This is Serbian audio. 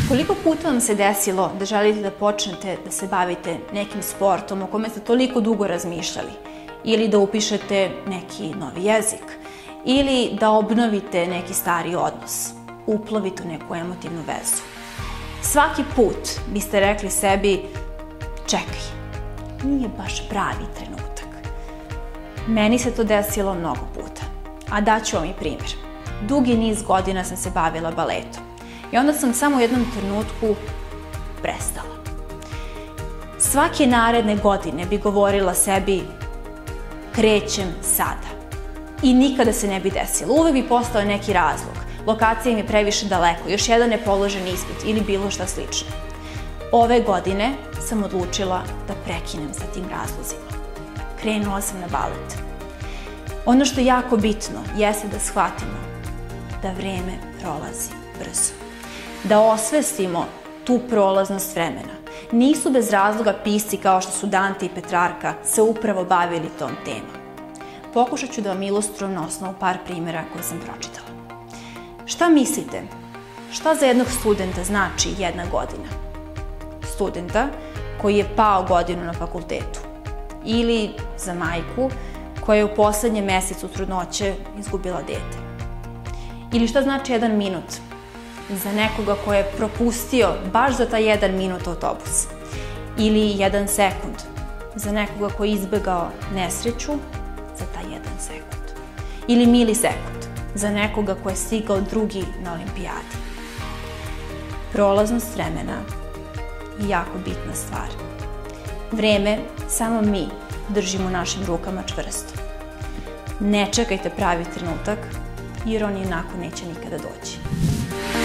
Koliko puta vam se desilo da želite da počnete da se bavite nekim sportom o kome ste toliko dugo razmišljali, ili da upišete neki novi jezik, ili da obnovite neki stari odnos, uplovite u neku emotivnu vezu? Svaki put biste rekli sebi, čekaj, nije baš pravi trenutak. Meni se to desilo mnogo puta, a daću vam i primjer. Dugi niz godina sam se bavila baletom i onda sam samo u jednom trenutku prestala. Svake naredne godine bi govorila sebi, krećem sada. I nikada se ne bi desilo. Uvek bi postao neki razlog. Lokacija im je previše daleko, još jedan nepoložen ispit ili bilo šta slično. Ove godine sam odlučila da prekinem sa tim razlozima. Krenula sam na balet. Ono što je jako bitno jeste da shvatimo da vreme prolazi brzo. Da osvestimo tu prolaznost vremena. Nisu bez razloga pisci kao što su Dante i Petrarka se upravo bavili tom temom. Pokušat ću da vam ilustrujem na osnovu par primjera koje sam pročitala. Šta mislite? Šta za jednog studenta znači jedna godina? Studenta koji je pao godinu na fakultetu. Ili za majku koja je u poslednjem mesecu trudnoće izgubila dete. Ili šta znači jedan minut? Za nekoga ko je propustio baš za taj jedan minut autobus. Ili jedan sekund. Za nekoga ko je izbegao nesreću za taj jedan sekund. Ili milisekund. Za nekoga ko je stigao drugi na olimpijadi. Prolaznost vremena je jako bitna stvar. Vreme samo mi držimo u našim rukama čvrsto. Ne čekajte pravi trenutak, jer on inako neće nikada doći.